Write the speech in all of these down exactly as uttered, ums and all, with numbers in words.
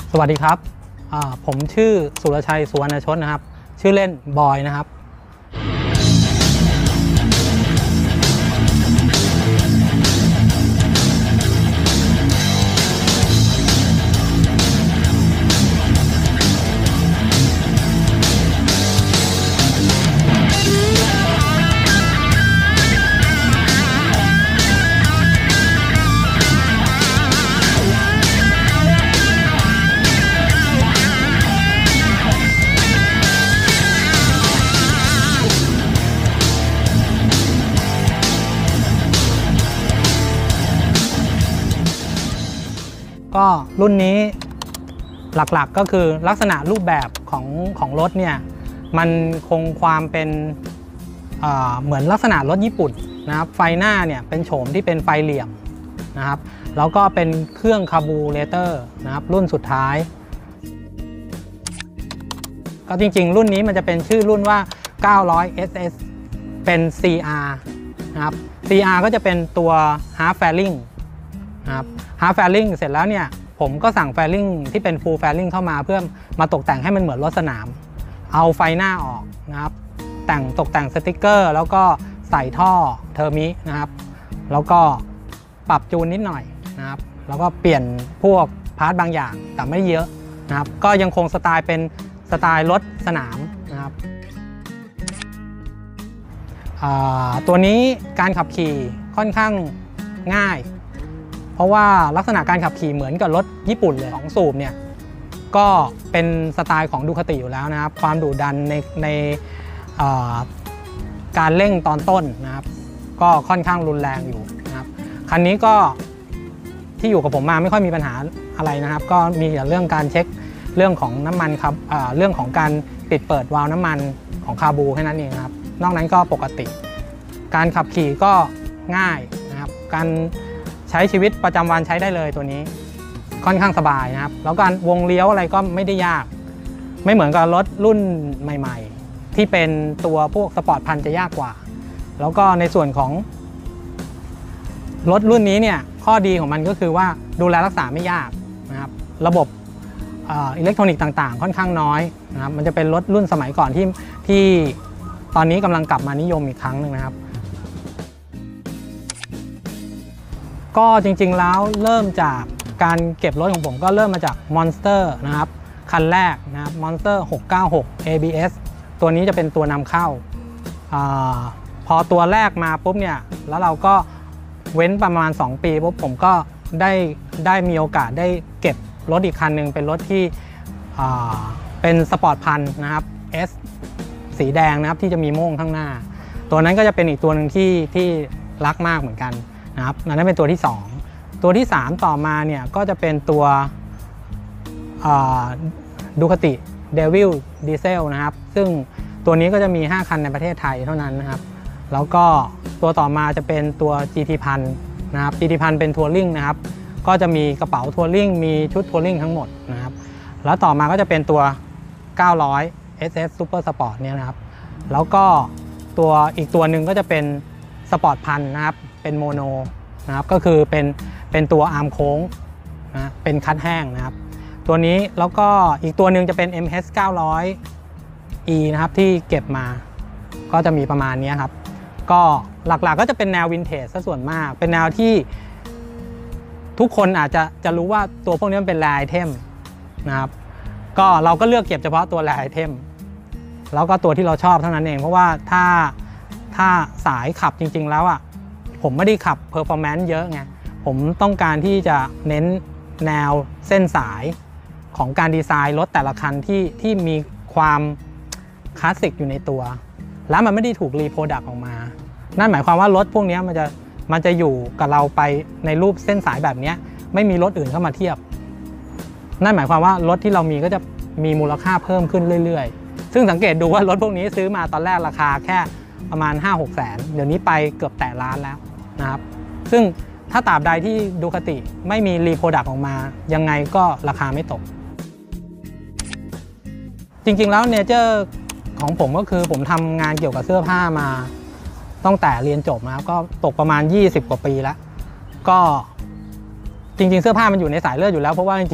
สวัสดีครับผมชื่อสุรชัยสุวรรณชนนะครับชื่อเล่นบอยนะครับก็รุ่นนี้หลักๆก็คือลักษณะรูปแบบของของรถเนี่ยมันคงความเป็นเอ่อเหมือนลักษณะรถญี่ปุ่นนะครับไฟหน้าเนี่ยเป็นโฉมที่เป็นไฟเหลี่ยมนะครับแล้วก็เป็นเครื่องคาร์บูเรเตอร์นะครับรุ่นสุดท้ายก็จริงๆรุ่นนี้มันจะเป็นชื่อรุ่นว่าเก้าร้อย เอส เอส เป็น ซี อาร์ นะครับ ซี อาร์ ก็จะเป็นตัว Half Fairing นะครับ Half Fairing เสร็จแล้วเนี่ยผมก็สั่ง Fairing ที่เป็น Full Fairing เข้ามาเพื่อมาตกแต่งให้มันเหมือนรถสนามเอาไฟหน้าออกนะครับแต่งตกแต่งสติกเกอร์แล้วก็ใส่ท่อเทอร์มินะครับแล้วก็ปรับจูนนิดหน่อยนะครับแล้วก็เปลี่ยนพวกพาร์ทบางอย่างแต่ไม่เยอะนะครับก็ยังคงสไตล์เป็นสไตล์รถสนามนะครับตัวนี้การขับขี่ค่อนข้างง่ายเพราะว่าลักษณะการขับขี่เหมือนกับรถญี่ปุ่นเลยสองสูบเนี่ยก็เป็นสไตล์ของดูคาติอยู่แล้วนะครับความดุดันในในการเร่งตอนต้นนะครับก็ค่อนข้างรุนแรงอยู่นะครับคันนี้ก็ที่อยู่กับผมมาไม่ค่อยมีปัญหาอะไรนะครับก็มีแต่เรื่องการเช็คเรื่องของน้ำมันครับเรื่องของการปิดเปิดวาล์วน้ำมันของคาบูแค่นั้นเองครับนอกนั้นก็ปกติการขับขี่ก็ง่ายนะครับการใช้ชีวิตประจำวันใช้ได้เลยตัวนี้ค่อนข้างสบายนะครับแล้วการวงเลี้ยวอะไรก็ไม่ได้ยากไม่เหมือนกับรถรุ่นใหม่ๆที่เป็นตัวพวกสปอร์ตพันจะยากกว่าแล้วก็ในส่วนของรถรุ่นนี้เนี่ยข้อดีของมันก็คือว่าดูแลรักษาไม่ยากนะครับระบบอิเล็กทรอนิกส์ต่างๆค่อนข้างน้อยนะครับมันจะเป็นรถรุ่นสมัยก่อนที่ที่ตอนนี้กำลังกลับมานิยมอีกครั้งหนึ่งนะครับก็จริงๆแล้วเริ่มจากการเก็บรถของผมก็เริ่มมาจาก Monster นะครับคันแรกนะครับ Monster หกเก้าหก เอ บี เอส ตัวนี้จะเป็นตัวนำเข้าอาพอตัวแรกมาปุ๊บเนี่ยแล้วเราก็เว้นประมาณสองปีปุ๊บผมก็ได้ได้มีโอกาสได้เก็บรถอีกคันหนึ่งเป็นรถที่เป็นสปอร์ตพันนะครับ S สีแดงนะครับที่จะมีโม่งข้างหน้าตัวนั้นก็จะเป็นอีกตัวหนึ่งที่ที่รักมากเหมือนกันนะครับนั่นเป็นตัวที่สองตัวที่สามต่อมาเนี่ยก็จะเป็นตัวดูคาติเดวิลดีเซลนะครับซึ่งตัวนี้ก็จะมีห้าคันในประเทศไทยเท่านั้นนะครับแล้วก็ตัวต่อมาจะเป็นตัว จี ที พันนะครับ จี ที พันเป็นทัวริงนะครับก็จะมีกระเป๋าทัวริงมีชุดทัวริงทั้งหมดนะครับแล้วต่อมาก็จะเป็นตัวเก้าร้อย เอส เอส Super Sport เนี่ยนะครับแล้วก็ตัวอีกตัวหนึ่งก็จะเป็นสปอร์ตพันนะครับเป็นโมโนนะครับก็คือเป็นเป็นตัวอาร์มโค้งนะเป็นคัดแห้งนะครับตัวนี้แล้วก็อีกตัวหนึ่งจะเป็น เอ็ม เอช เก้าร้อย อี นะครับที่เก็บมาก็จะมีประมาณนี้ครับก็หลักๆ ก็จะเป็นแนววินเทจซะส่วนมากเป็นแนวที่ทุกคนอาจจะจะรู้ว่าตัวพวกนี้มันเป็นแรร์ไอเทมนะครับก็เราก็เลือกเก็บเฉพาะตัวแรร์ไอเทมแล้วก็ตัวที่เราชอบเท่านั้นเองเพราะว่าถ้าถ้าสายขับจริงๆแล้วอ่ะผมไม่ได้ขับเพอร์ฟอร์แมนซ์เยอะไงผมต้องการที่จะเน้นแนวเส้นสายของการดีไซน์รถแต่ละคันที่ที่มีความคลาสสิกอยู่ในตัวแล้วมันไม่ได้ถูกรีโปรดักต์ออกมานั่นหมายความว่ารถพวกนี้มันจะมันจะอยู่กับเราไปในรูปเส้นสายแบบนี้ไม่มีรถอื่นเข้ามาเทียบนั่นหมายความว่ารถที่เรามีก็จะมีมูลค่าเพิ่มขึ้นเรื่อยๆซึ่งสังเกตดูว่ารถพวกนี้ซื้อมาตอนแรกราคาแค่ประมาณ ห้าหก แสนเดี๋ยวนี้ไปเกือบแตะล้านแล้วนะครับซึ่งถ้าตราบใดที่ดูคาติไม่มีรีโปรดักต์ออกมายังไงก็ราคาไม่ตกจริงๆแล้วเนเจอร์ของผมก็คือผมทำงานเกี่ยวกับเสื้อผ้ามาตั้งแต่เรียนจบมาก็ตกประมาณยี่สิบกว่าปีแล้วก็จริงๆเสื้อผ้ามันอยู่ในสายเลือดอยู่แล้วเพราะว่าจริงๆ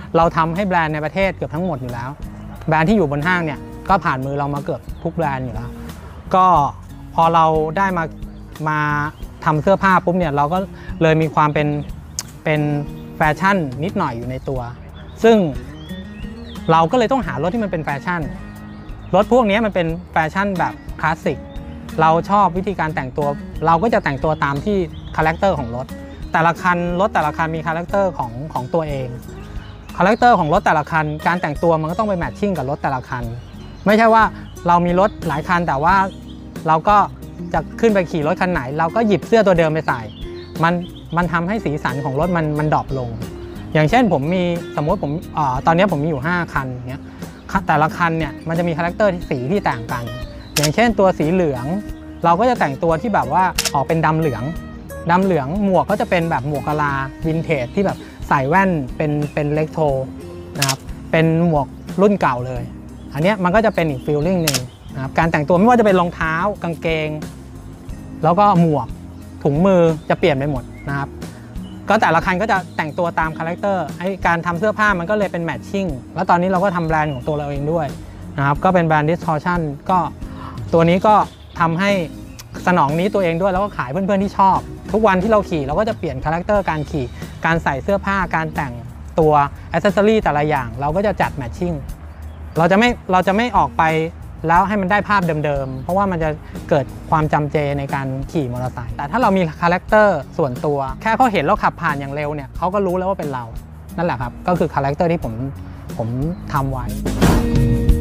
เราทำให้แบรนด์ในประเทศเกือบทั้งหมดอยู่แล้วแบรนด์ที่อยู่บนห้างเนี่ยก็ผ่านมือเรามาเกือบทุกแบรนด์อยู่แล้วก็พอเราได้มามาทำเสื้อผ้าปุ๊บเนี่ยเราก็เลยมีความเป็นเป็นแฟชั่นนิดหน่อยอยู่ในตัวซึ่งเราก็เลยต้องหารถที่มันเป็นแฟชั่นรถพวกนี้มันเป็นแฟชั่นแบบคลาสสิกเราชอบวิธีการแต่งตัวเราก็จะแต่งตัวตามที่คาแรคเตอร์ของรถแต่ละคันรถแต่ละคันมีคาแรคเตอร์ของของตัวเองคาแรคเตอร์ของรถแต่ละคันการแต่งตัวมันก็ต้องไปแมทชิ่งกับรถแต่ละคันไม่ใช่ว่าเรามีรถหลายคันแต่ว่าเราก็จะขึ้นไปขี่รถคันไหนเราก็หยิบเสื้อตัวเดิมไปใส่มันมันทำให้สีสันของรถมันมันดรอปลงอย่างเช่นผมมีสมมติผมอตอนนี้ผมมีอยู่ห้าคันเนี้ยแต่ละคันเนี่ยมันจะมีคาแรคเตอร์สีที่ต่างกันอย่างเช่นตัวสีเหลืองเราก็จะแต่งตัวที่แบบว่าออกเป็นดำเหลืองดำเหลืองหมวกก็จะเป็นแบบหมวกกะลาวินเทจที่แบบใส่แว่นเป็นเป็นเล็กโทนะครับเป็นหมวกรุ่นเก่าเลยอันนี้มันก็จะเป็นอีกฟีลลิ่งหนึ่งนะครับการแต่งตัวไม่ว่าจะเป็นรองเท้ากางเกงแล้วก็หมวกถุงมือจะเปลี่ยนไปหมดนะครับก็แต่ละคันก็จะแต่งตัวตามคาแรคเตอร์ไอ้การทำเสื้อผ้ามันก็เลยเป็นแมทชิ่งแล้วตอนนี้เราก็ทำแบรนด์ของตัวเราเองด้วยนะครับก็เป็นแบรนด์ Distortion ก็ตัวนี้ก็ทำให้สนองนี้ตัวเองด้วยแล้วก็ขายเพื่อนๆที่ชอบทุกวันที่เราขี่เราก็จะเปลี่ยนคาแรคเตอร์การขี่การใส่เสื้อผ้าการแต่งตัวแอคเซสซอรี่แต่ละอย่างเราก็จะจัดแมทชิ่งเราจะไม่เราจะไม่ออกไปแล้วให้มันได้ภาพเดิมๆเพราะว่ามันจะเกิดความจำเจในการขี่มอเตอร์ไซค์แต่ถ้าเรามีคาแรคเตอร์ส่วนตัวแค่เขาเห็นเราขับผ่านอย่างเร็วเนี่ยเขาก็รู้แล้วว่าเป็นเรานั่นแหละครับก็คือคาแรคเตอร์ที่ผมผมทำไว้